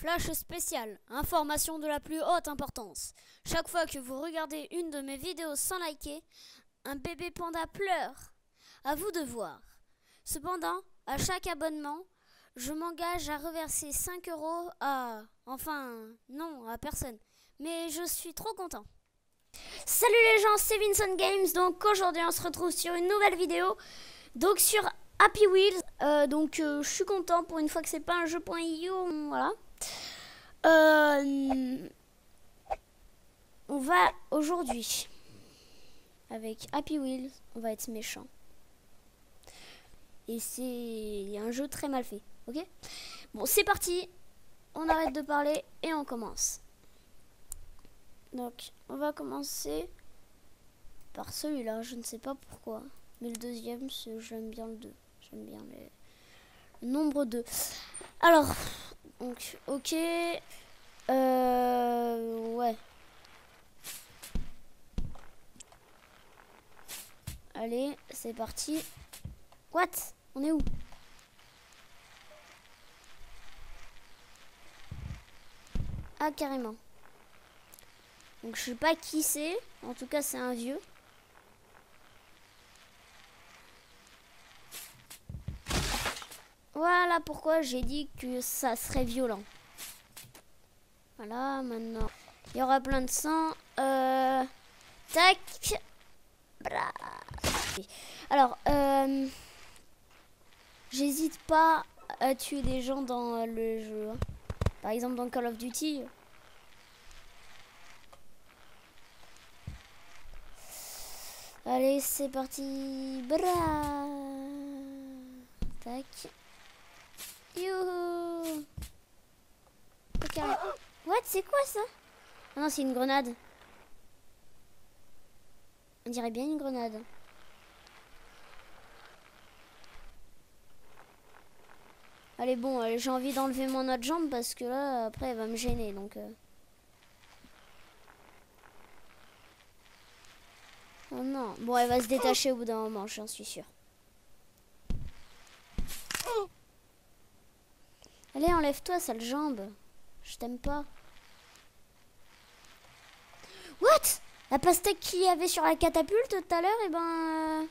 Flash spécial, information de la plus haute importance. Chaque fois que vous regardez une de mes vidéos sans liker, un bébé panda pleure. À vous de voir. Cependant, à chaque abonnement, je m'engage à reverser 5 € à... Enfin, non, à personne. Mais je suis trop content. Salut les gens, c'est Vincent Games. Donc aujourd'hui, on se retrouve sur une nouvelle vidéo. Donc sur Happy Wheels. Je suis content pour une fois que c'est pas un jeu.io. Voilà. On va aujourd'hui avec Happy Wheels, on va être méchant. Et c'est un jeu très mal fait, ok? Bon, c'est parti. On arrête de parler et on commence. Donc, on va commencer par celui-là. Je ne sais pas pourquoi. Mais le deuxième, j'aime bien le 2. J'aime bien le nombre 2. Alors, donc, ok. Ouais. Allez, c'est parti. What? On est où? Ah, carrément. Donc, je sais pas qui c'est. En tout cas, c'est un vieux. Voilà pourquoi j'ai dit que ça serait violent. Voilà, maintenant, il y aura plein de sang. Tac. Bra. Alors, j'hésite pas à tuer des gens dans le jeu. Hein. Par exemple, dans Call of Duty. Allez, c'est parti. Bra. Tac. Youhou. Okay. What? C'est quoi ça? Ah non, c'est une grenade. On dirait bien une grenade. Allez, bon, j'ai envie d'enlever mon autre jambe parce que là, après, elle va me gêner. Donc, oh non. Bon, elle va se détacher au bout d'un moment, j'en suis sûre. Allez, enlève-toi, sale jambe. Je t'aime pas. What? La pastèque qu'il y avait sur la catapulte tout à l'heure, et ben...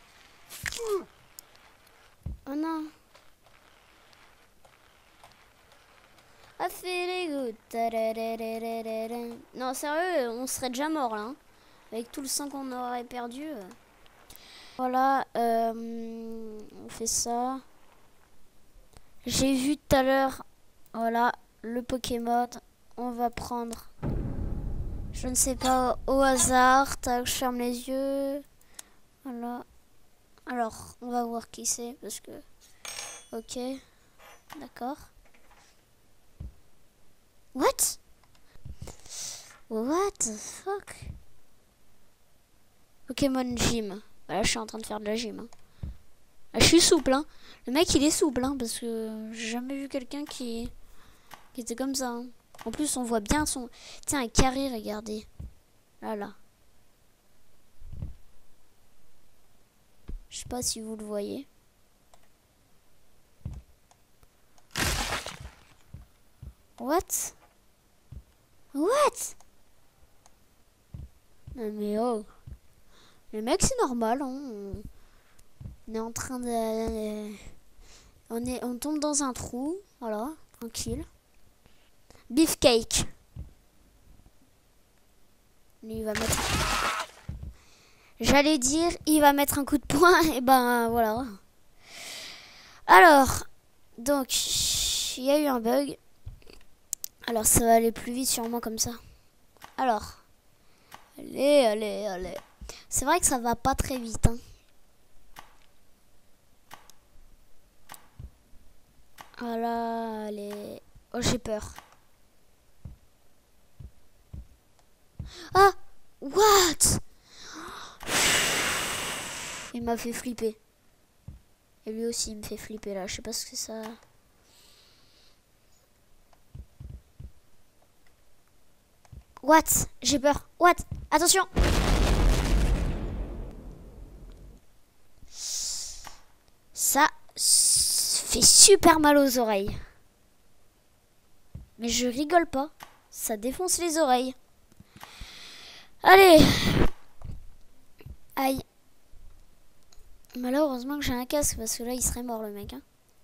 Oh non. I feel good. Non, sérieux, on serait déjà mort là. Hein. Avec tout le sang qu'on aurait perdu. Voilà, on fait ça. J'ai vu tout à l'heure, voilà, le Pokémon. On va prendre, je ne sais pas, au hasard. Tac, je ferme les yeux. Voilà. Alors, on va voir qui c'est parce que... Ok, d'accord. What? What the fuck? Pokémon Gym. Voilà, je suis en train de faire de la gym. Hein. Ah, je suis souple, hein. Le mec, il est souple, hein, parce que j'ai jamais vu quelqu'un qui était comme ça. Hein. En plus, on voit bien son... Tiens, un carré, regardez. Là, là. Je sais pas si vous le voyez. What? What? Non mais oh. Le mec c'est normal. Hein. On est en train de... On tombe dans un trou. Voilà, tranquille. Beefcake. Il va mettre... J'allais dire, il va mettre un coup de poing. Et ben voilà. Alors, donc, il y a eu un bug. Alors ça va aller plus vite sûrement comme ça. Alors, allez, allez, allez. C'est vrai que ça va pas très vite. Hein. Voilà, allez. Oh, j'ai peur. Ah, what? Il m'a fait flipper. Et lui aussi, il me fait flipper là. Je sais pas ce que ça... What? J'ai peur. What? Attention! Ça fait super mal aux oreilles. Mais je rigole pas. Ça défonce les oreilles. Allez. Aïe. Malheureusement que j'ai un casque parce que là il serait mort le mec. Hein.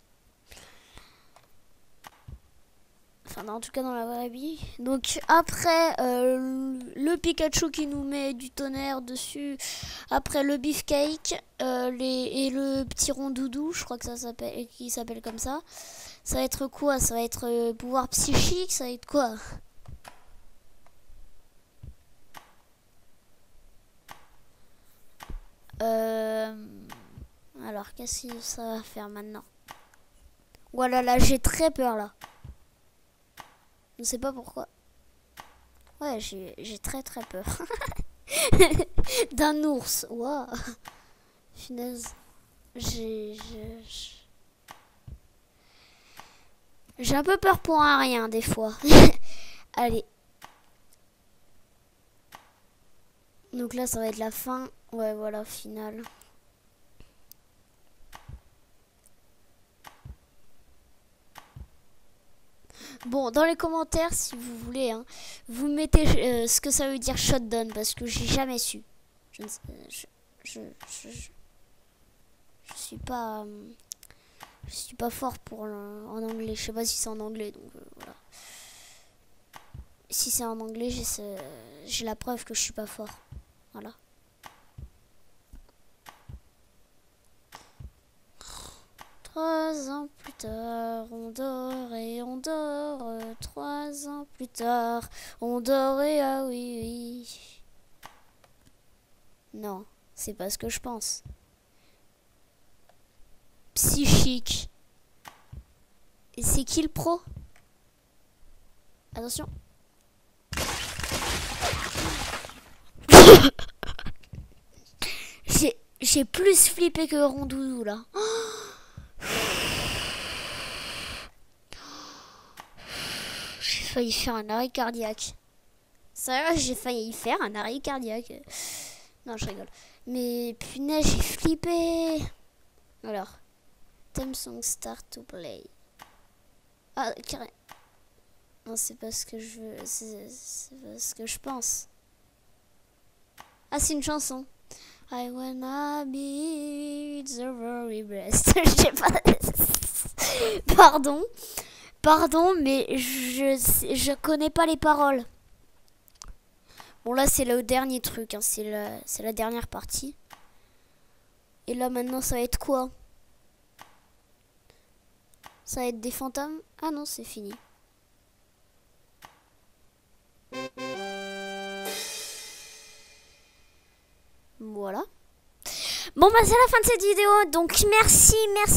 Enfin en tout cas dans la vraie vie. Donc après le Pikachu qui nous met du tonnerre dessus. Après le beefcake et le petit rondoudou. Je crois que ça s'appelle, qui s'appelle comme ça. Ça va être quoi? Ça va être pouvoir psychique. Ça va être quoi? Alors qu'est-ce que ça va faire maintenant? Voilà, là j'ai très peur là. Je sais pas pourquoi. Ouais, j'ai très peur. D'un ours. Waouh. Finesse. J'ai un peu peur pour un rien des fois. Allez. Donc là ça va être la fin. Ouais voilà, finale. Bon, dans les commentaires, si vous voulez, hein, vous mettez ce que ça veut dire shotdown, parce que j'ai jamais su. Je suis pas fort pour en anglais. Je sais pas si c'est en anglais, donc voilà. Si c'est en anglais, j'ai la preuve que je suis pas fort. Voilà. Trois ans plus tard, on dort et on dort. 3 ans plus tard, on dort et ah oui, oui. Non, c'est pas ce que je pense. Psychique. Et c'est qui le pro? Attention. J'ai plus flippé que Rondoudou là. J'ai failli faire un arrêt cardiaque. Sérieux, j'ai failli faire un arrêt cardiaque. Non, je rigole. Mais punaise, j'ai flippé. Alors, theme song start to play. Ah, carré. Non, c'est pas ce que je veux. C'est pas ce que je pense. Ah, c'est une chanson. I wanna be the very best. Je sais pas. Pardon, mais je connais pas les paroles. Bon, là, c'est le dernier truc. Hein. C'est la dernière partie. Et là, maintenant, ça va être quoi? Ça va être des fantômes? Ah non, c'est fini. Voilà. Bon bah c'est la fin de cette vidéo. Donc merci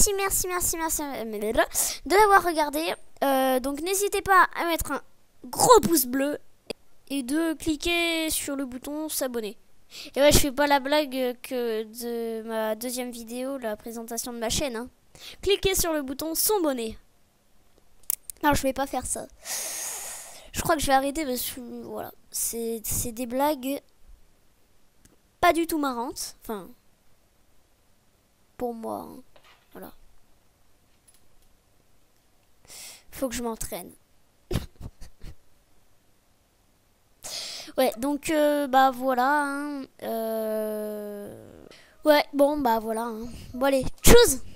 de l'avoir regardé. Donc n'hésitez pas à mettre un gros pouce bleu et de cliquer sur le bouton s'abonner. Et ouais, je fais pas la blague que de ma deuxième vidéo, la présentation de ma chaîne. Hein. Cliquez sur le bouton s'abonner. Non, je vais pas faire ça. Je crois que je vais arrêter parce que voilà, c'est des blagues pas du tout marrantes. Enfin, pour moi, hein. Voilà. Faut que je m'entraîne. Ouais, donc bah voilà. Hein. Ouais, bon bah voilà. Hein. Bon allez, tchuss.